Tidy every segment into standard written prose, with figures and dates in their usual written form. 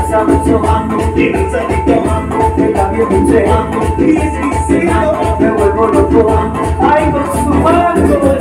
sabroso mango, tienes adicto mango, que también dulce mango, y exquisito, me vuelvo loco, ay con su mango,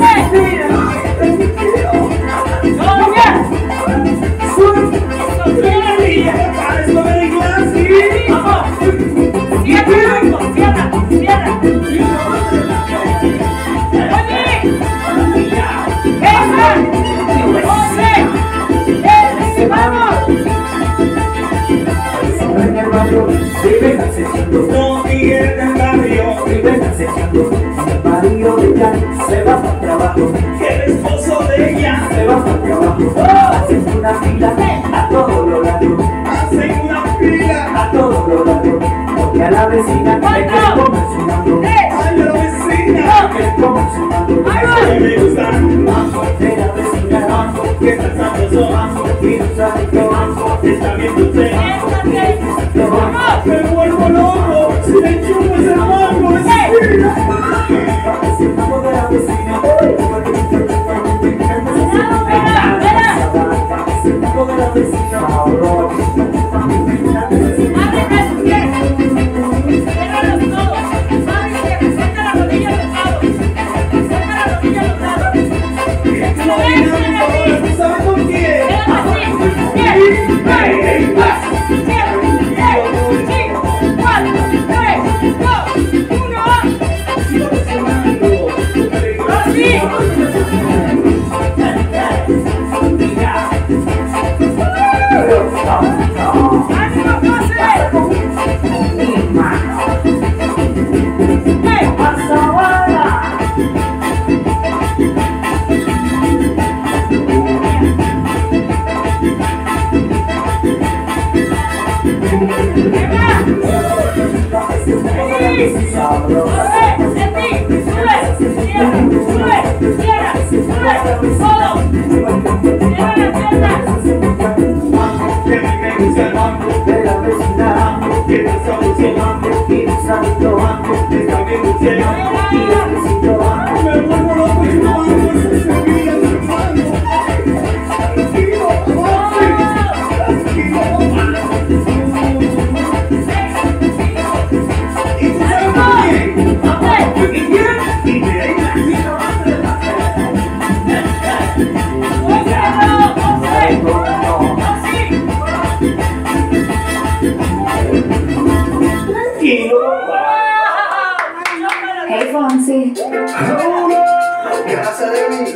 viven acechando, no Miguel del barrio, viven acechando, el marido de ella se va para el trabajo, y el esposo de ella se va para el trabajo, hacen una fila a todos los lados, hacen una fila a todos los lados, porque a la vecina le quieren comer su mango, ay a la vecina le quieren comer su mango, a mí me gusta mango de la vecina, mango que está sabroso, mango y no sabe que mango está bien dulce, me vuelvo loco, si le chupo ese mango, ese mango de la vecina, ese mango de la vecina, ¿sabes con quién? Hey Fonsi. ¿Qué pasa de mí?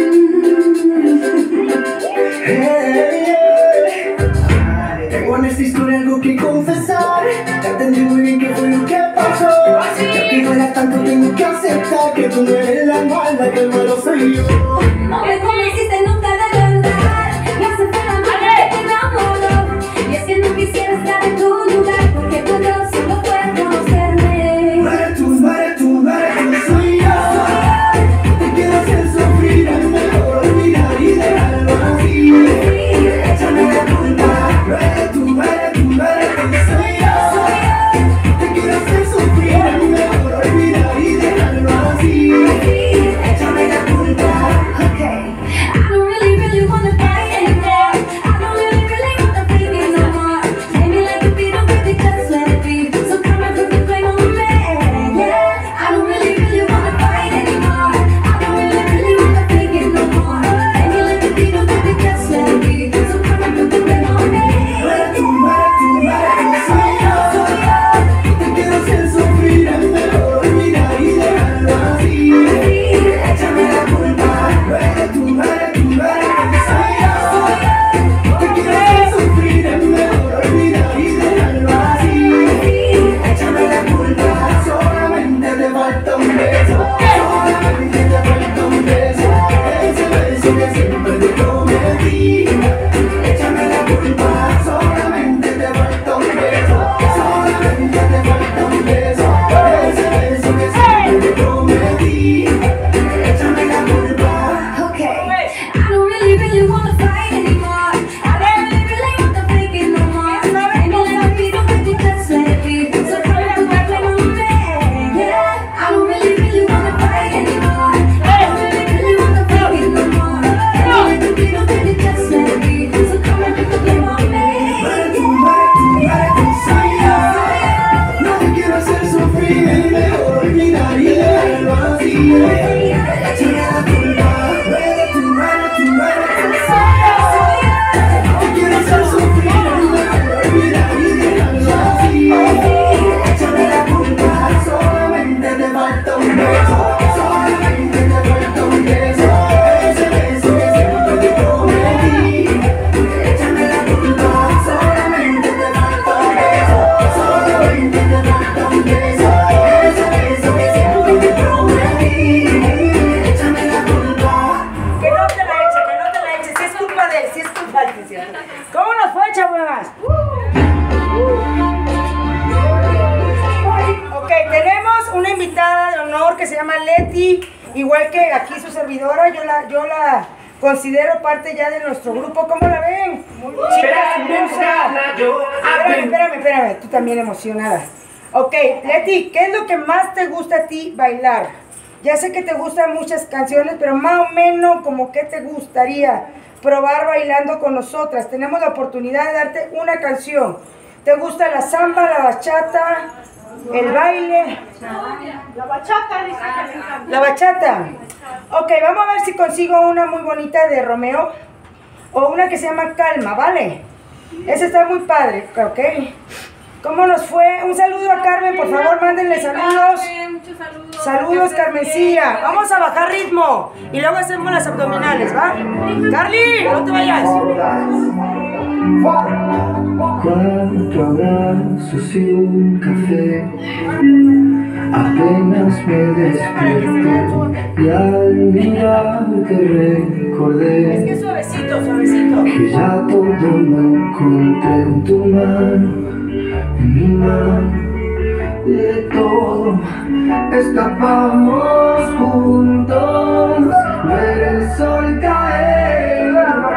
Tengo en esta historia algo que confesar. Ya entendí muy bien qué fue lo que pasó. Ya que duela tanto tengo que aceptar que tú no eres la mala, que el malo soy yo. No me conociste nunca de verdad. Me hace fue la mala que te enamoró. Y es que no quisiera estar en tu lugar, porque tú no solo puedes conocerme. No eres tú, soy yo. Te quiero hacer sufrir, es mejor olvidar y dejarlo así. Échame la culpa. No eres tú, soy yo. Te quiero hacer sufrir, es mejor olvidar y dejarlo así. Échame la culpa. Okay. que aquí su servidora, yo la considero parte ya de nuestro grupo. ¿Cómo la ven? Chicas hermosas. Espérame, tú también emocionada. Ok, Leti, ¿qué es lo que más te gusta a ti bailar? Ya sé que te gustan muchas canciones, pero más o menos como que te gustaría probar bailando con nosotras. Tenemos la oportunidad de darte una canción. ¿Te gusta la samba, la bachata, el baile? La bachata, dice que me encanta. La bachata. Ok, vamos a ver si consigo una muy bonita de Romeo o una que se llama Calma, ¿vale? Esa está muy padre, ok. ¿Cómo nos fue? Un saludo a Carmen, por favor, mándenle saludos. Muchos saludos. Saludos, Carmencilla. Vamos a bajar ritmo y luego hacemos las abdominales, ¿va? Carly, no te vayas. Cuatro abrazos y un café. Apenas me despierto y al mirarte recordé Es que suavecito, suavecito. que ya todo lo encontré en tu mano, en mi mano. De todo escapamos juntos, ver el sol caer.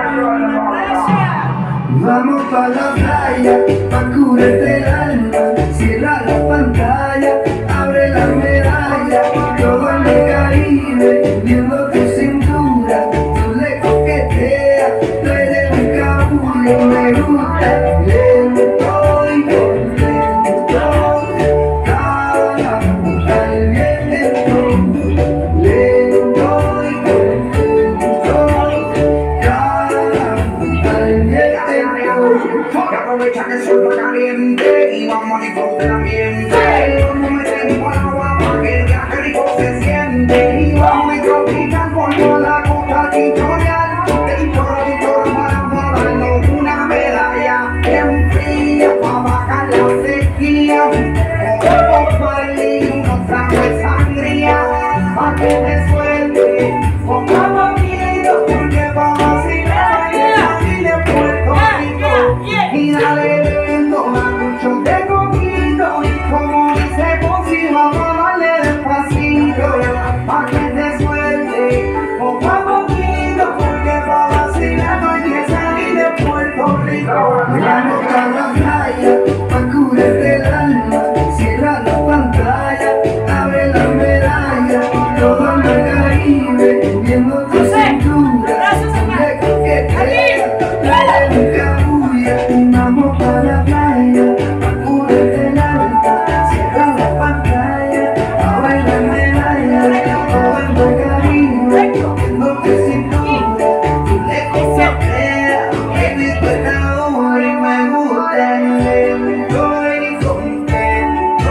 Vamos pa' la playa, pa' curarte el alma. Cierra la pantalla, abre la medalla. Todo en el Caribe, viendo tu cintura. Tú le coqueteas, tú eres un cabullo. Me gusta lento y contento. Cada al viento, lento y contento. Cada al viento. Que aprovecha que el sol está caliente y vamos a disfrutar del ambiente. Vamos a meter en agua para que el viaje rico se siente. Y vamos a tropical por toda la costa territorial. De Chorro para darnos una medalla bien fría para bajar la sequía. Con Marley y unos tragos de sangría para que te suelte. Pongamos miedo porque vamos a vacilar y de Puerto Rico. Y dale bebiendo mucho de coquito. Y como dice Ponzi, vamos a darle despacito pa' que te suelte. Pongamos miedo porque pa' vacilar no hay que salir de Puerto Rico. Vamos a la playa pa' curarte el alma. Cierra la pantalla, abre la medalla. Todo en el Caribe, viendo tu cintura. De coquetea, trae un cabulla. Vamos pa' la playa, pa' curarte el alma. Cierra la pantalla, abre la medalla. Todo en el Caribe, viendo tu cintura. Tú le coqueteas, baby, tú estás dura y me gusta el lento y contento.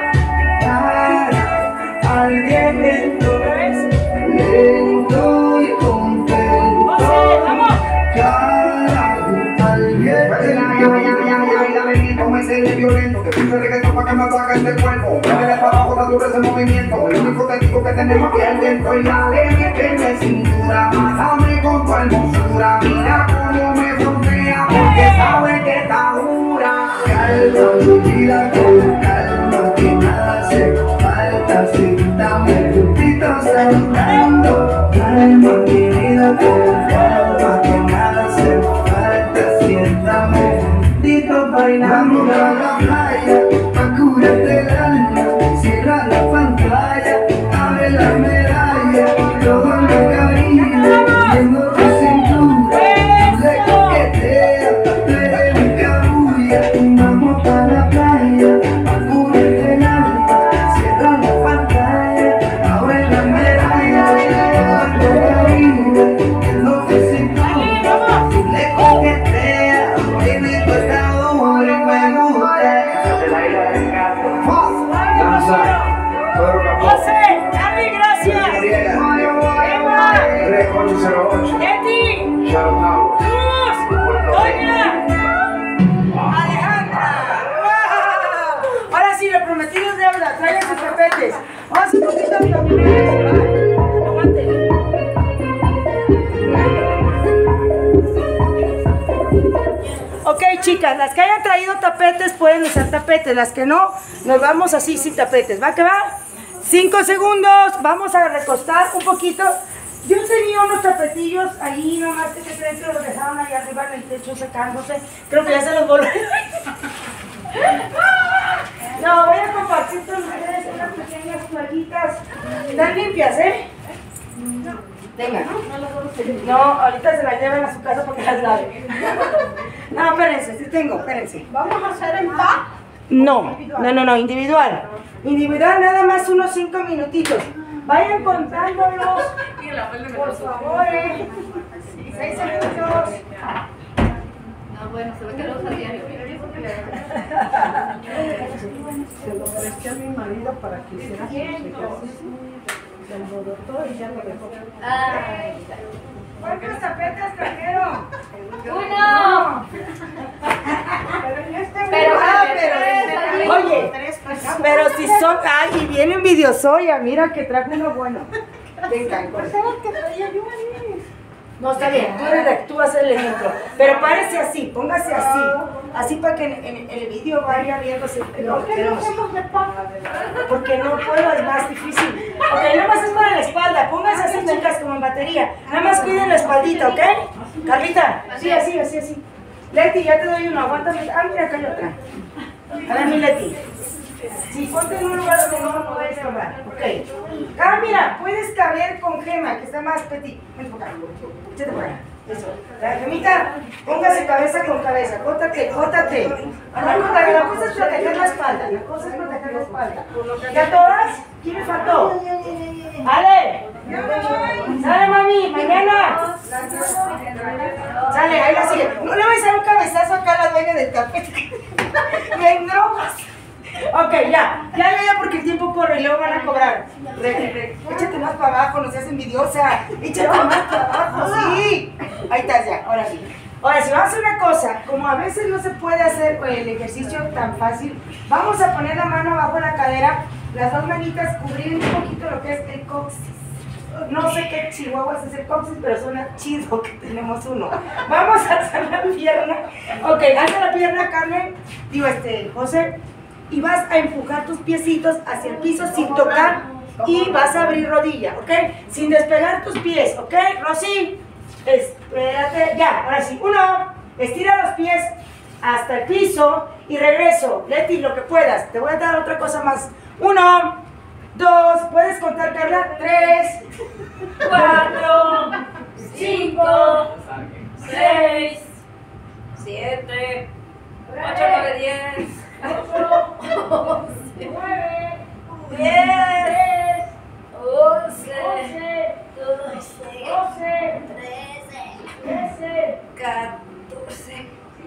Para al viento, lento y contento. Cara al viento, me siente violento. Que puse reggaetón pa' que me apague este cuerpo. Métele pa' abajo, está duro ese movimiento. El único técnico que tenemos aquí es dentro. Y dale, métele cintura, mátame con tu hermosura. Mira cómo me frontea, porque sabe que está dura. Calma mi vida con calma, que nada hace falta. Siéntame juntitos saltando. Calma mi vida con calma, que nada hace falta. Siéntame juntitos bailando. Vamos a la playa pa' curarte el alma. Cierra la pantalla, abre la medalla. Todo en el Caribe, viendo tu cintura. Tú le coqueteas, tú eres un cabulla. Vamos pa' la playa pa' curarte el alma. Cierra la pantalla, abre la medalla. Todo en el Caribe, viendo tu cintura. Tú le coqueteas, baby, tú estás dura y me gusta. José, Carly, gracias. Emma, Leti, Luz, Doña, Alejandra. ¡Wow! Ahora sí, lo prometido es deuda. Traigan sus tapetes. Vamos a hacer un poquito de abdominales. Aguante. Ok, chicas, las que hayan traído tapetes pueden usar tapetes. Las que no, nos vamos así sin tapetes. ¿Va que va? 5 segundos. Vamos a recostar un poquito. Yo tenía unos tapetillos ahí, nomás que creen que los dejaron ahí arriba en el techo secándose. Creo que ya se los volví. No, voy a compartir con ustedes unas pequeñas toallitas. Están limpias, ¿eh? Venga. No, ahorita se las llevan a su casa porque las laven. No, espérense, sí tengo, espérense. Vamos a hacer en paz. No, individual. Individual, nada más unos 5 minutitos. Vayan contándolos, por favor. 6 segundos. No, bueno, se ve que lo usa diario. Se lo presté a mi marido para que hiciera sus ejercicios. Se lo dotó y ya lo dejó. ¿Cuántos tapetes trajeron? ¡Uno! Pero, oye, pero si son, ay, y viene envidiosoya, mira que trajo uno bueno. Venga, no, está bien, tú vas a ser el ejemplo. Pero párese así, póngase así. Así para que en el vídeo vaya viéndose. ¿Por qué no hacemos de paz? Porque no puedo, es más difícil. Ok, nada más es para la espalda. Pónganse así, chicas, como en batería. Nada más cuiden la espaldita, ¿ok? Carlita, sí, así. Leti, ya te doy uno, aguántame. Ah, mira, acá hay otra. A ver, mi Leti. Sí, ponte en un lugar donde no lo puedes tomar. Ok. Ah, mira, puedes caber con Gema, que está más petit. Ven por acá. Échate por acá. Eso. La Gemita, póngase cabeza con cabeza. Jótate. La cosa es proteger la espalda. ¿Ya todas? ¿Quién me faltó? ¡Ale! ¡Sale, mami! ¡Mañana! ¡Sale! Ahí la sigue. No le vais a dar un cabezazo acá a la dueña del tapete. ¡Me drogas! Ok, ya, porque el tiempo corre y luego van a cobrar. Échate más para abajo, no seas envidiosa. Échate más para abajo, sí. Ahí estás ya, ahora sí. Ahora, si vamos a hacer una cosa, como a veces no se puede hacer el ejercicio tan fácil, vamos a poner la mano abajo de la cadera, las dos manitas, cubrir un poquito lo que es el coxis. No sé qué chihuahuas es el coxis, pero suena chido que tenemos uno. Vamos a hacer la pierna. Ok, alza la pierna, Carmen. Digo, José. Y vas a empujar tus piecitos hacia el piso sin tocar y vas a abrir rodilla, ¿ok? Sin despegar tus pies, ¿ok? Rosy, espérate, ya, ahora sí. 1, estira los pies hasta el piso y regreso. Leti, lo que puedas. Te voy a dar otra cosa más. 1, 2, ¿puedes contar, Carla? 3, 4, 5, 6, 7, 8, 9, 10. 8, 9, 10, 11, 12, 13, 14,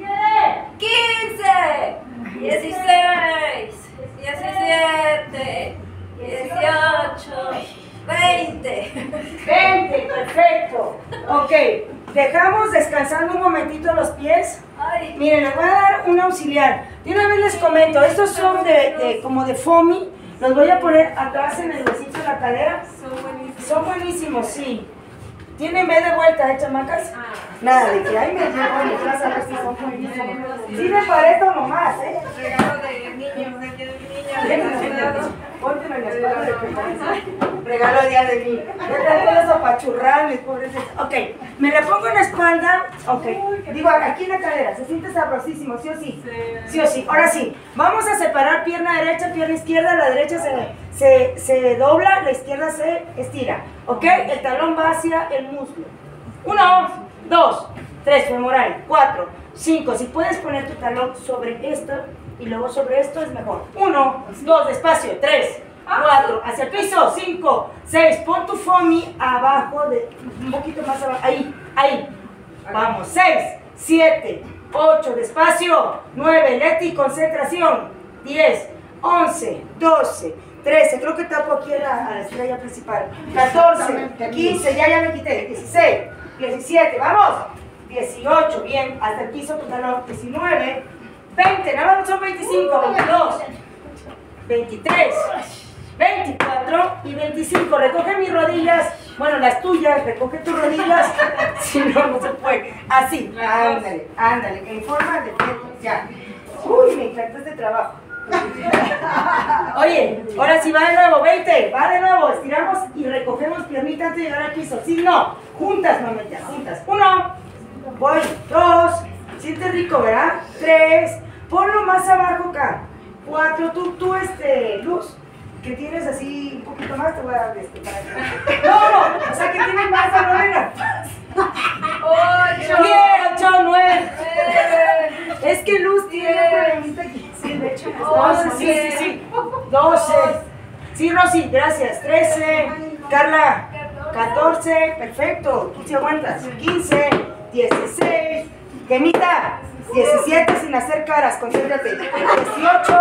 15, 16, 17, 18, 20. 20, perfecto. Ok, dejamos descansando un momentito los pies. Miren, les voy a dar un auxiliar. De una vez les comento, estos son como de foamy. Los voy a poner atrás en el huesito de la cadera. Son buenísimos, sí. ¿Tienen vez de vuelta, chamacas? Nada, de que ahí me llevo a mi casa a ver si son buenísimos. Sí me parece nomás, Regalo de niños, de niños. Póntelo en la espalda de que parece. Regalo de día de niño. Yo traigo los apachurrados, mis pobrecitos. Ok, me la pongo en la espalda. Ok, digo aquí en la cadera. Se siente sabrosísimo, ¿sí o sí? Sí o sí. Ahora sí, vamos a separar pierna derecha, pierna izquierda. La derecha se dobla, la izquierda se estira. Ok, el talón va hacia el muslo. 1, 2, 3, femoral. 4, 5. Si puedes poner tu talón sobre esto y luego sobre esto es mejor. 1, 2, despacio. 3, 4, hacia el piso. 5, 6. Pon tu foamy abajo, un poquito más abajo. Ahí. Vamos. 6, 7, 8, despacio. 9, Leti, concentración. 10, 11, 12, 13. Creo que tapo aquí a la estrella principal. 14, 15, ya me quité. 16, 17, vamos. 18, bien, hasta el piso tu talón. 19, 20, nada más son 25, 22, 23, 24 y 25. Recoge mis rodillas, bueno, las tuyas, recoge tus rodillas. Si no, no se puede. Así, ándale, en forma de ya. Uy, me encanta este trabajo. Oye, ahora sí va de nuevo, 20, va de nuevo, estiramos y recogemos piernita antes de llegar al piso. Sí, no, juntas, mamita, juntas. 1, voy, 2, sientes rico, ¿verdad? 3, ponlo más abajo acá. 4, tú, Luz, que tienes así un poquito más, te voy a dar para acá. No, o sea que tienes más valor en la paz. 8, 9. Es que Luz tiene un problemita aquí. Sí, de hecho. 11, sí. 12. Sí, Rosy, gracias. 13. Carla. 14. Perfecto. Tú sí aguantas. 15. 16. Gemita. 17 sin hacer caras. Concéntrate. 18.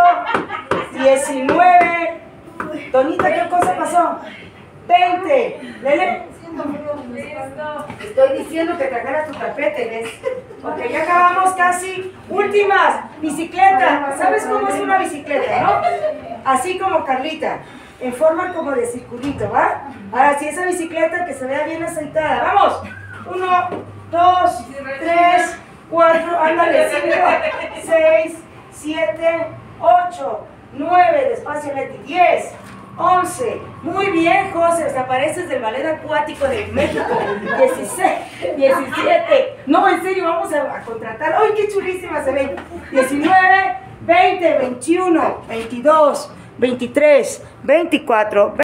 19. Tonita, ¿qué cosa pasó? 20. Lele. Estoy diciendo que trajeras tu tapete, ¿ves? Ok, ya acabamos casi. Últimas, bicicleta. ¿Sabes cómo es una bicicleta, no? Así como Carlita, en forma como de circulito, ¿va? Ahora sí, esa bicicleta que se vea bien aceitada. ¡Vamos! 1, 2, 3, 4, ándale, 5, 6, 7, 8, 9, despacio, Leti, 10. 11, muy bien, José, desapareces del ballet acuático de México. 16, 17, no, en serio, vamos a contratar. ¡Ay, qué chulísima se ven! 19, 20, 21, 22, 23, 24.